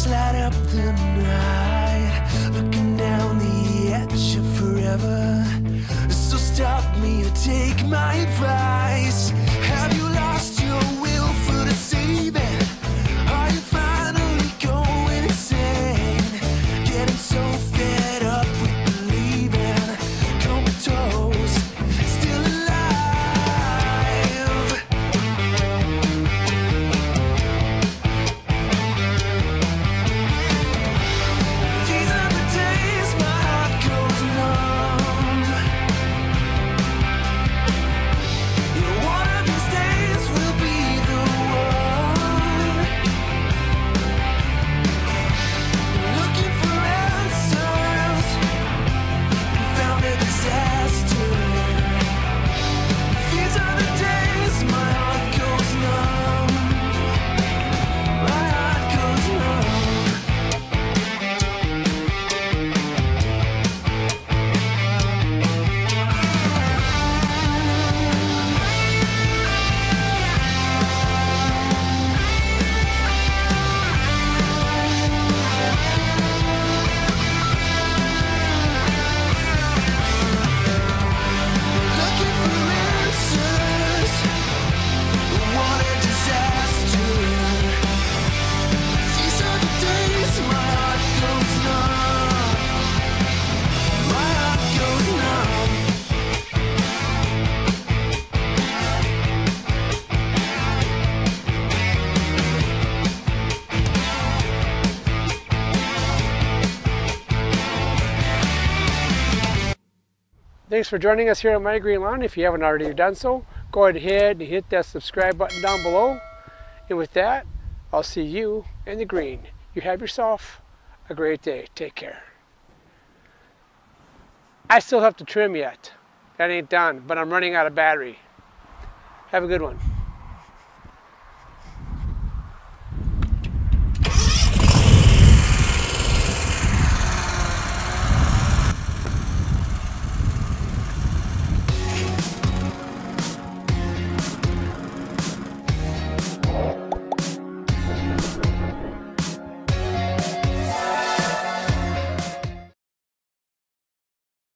Stars light up the night, looking down the edge of forever. So stop me or take my advice. Have you lost your will for the saving? Are you finally going insane? Getting so fed up with believing, comatose, still alive. These are the days my heart goes numb. Yeah, one of these days will be the one. Looking for answers and found a disaster. These are the days my heart goes numb. My heart goes numb. Looking for answers, what a disaster. These are the days my heart goes numb. My heart goes numb. Thanks for joining us here at My Green Lawn. If you haven't already done so, go ahead and hit that subscribe button down below. And with that, I'll see you in the green. You have yourself a great day. Take care. I still have to trim yet. That ain't done, but I'm running out of battery. Have a good one.